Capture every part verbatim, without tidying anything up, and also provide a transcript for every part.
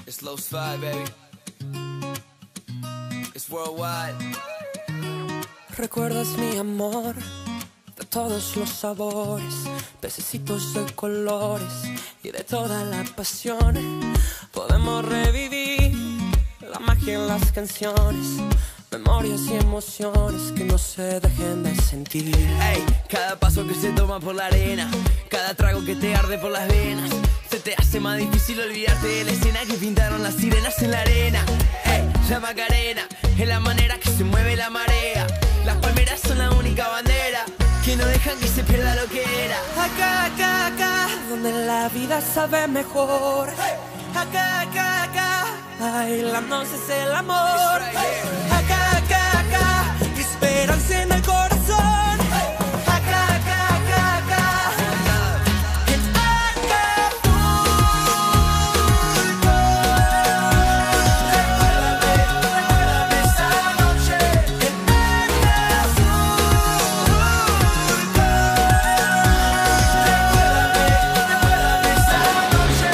It's Low Five, baby. It's worldwide. Recuerdas mi amor de todos los sabores, pececitos de colores y de toda la pasión. Podemos revivir la magia en las canciones, memorias y emociones que no se dejen de sentir. Ey, cada paso que se toma por la arena, cada trago que te arde por las venas, se te hace más difícil olvidarte de la escena que pintaron las sirenas en la arena. Ey, la Macarena es la manera que se mueve la marea. Las palmeras son la única bandera que no dejan que se pierda lo que era. Acá, acá, acá, donde la vida sabe mejor. Acá, acá, acá, bailando es el amor. Acá, acá, acá, esperanza en el corazón. Acá, acá, acá, acá, en Acapulco. Recuérdame esa noche en Acapulco. Recuérdame esa noche.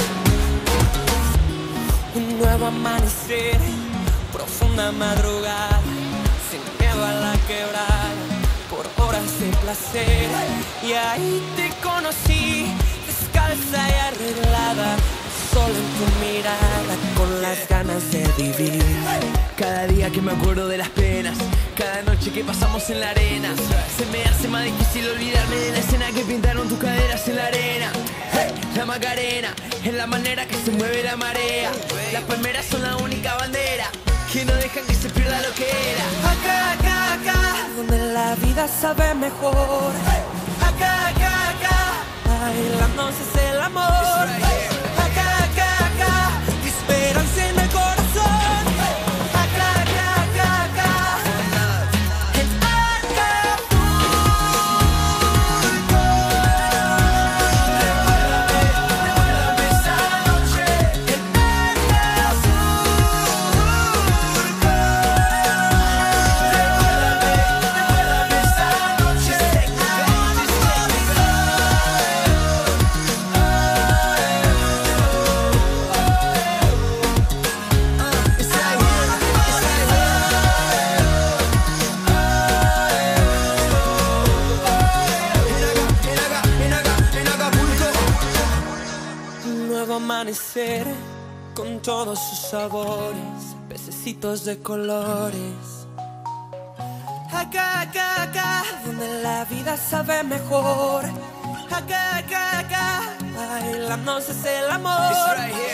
Un nuevo amanecer, profunda madrugada, sin miedo a la quebrada, por horas de placer. Y ahí te conocí, descalza y arreglada, solo en tu mirada, con las ganas de vivir. Cada día que me acuerdo de las penas, cada noche que pasamos en la arena, se me hace más difícil olvidarme de la escena que pintaron tus caderas en la arena. Hey, la Macarena es la manera que se mueve la marea. Las palmeras son la única bandera que no dejan que se pierda lo que era. Acá, acá, acá, donde la vida sabe mejor. Acá, acá, acá, bailando es el amor. Acá, acá, acá, esperanza en el corazón. Acá, acá, acá, acá, en Acapulco. Recuérdame, recuérdame esa noche en Acapulco. Recuérdame, recuérdame esa noche en Un nuevo amanecer con todos sus sabores, pececitos de colores. Acá, acá, acá, donde la vida sabe mejor. Acá, acá, acá, bailando es el amor. It's right here.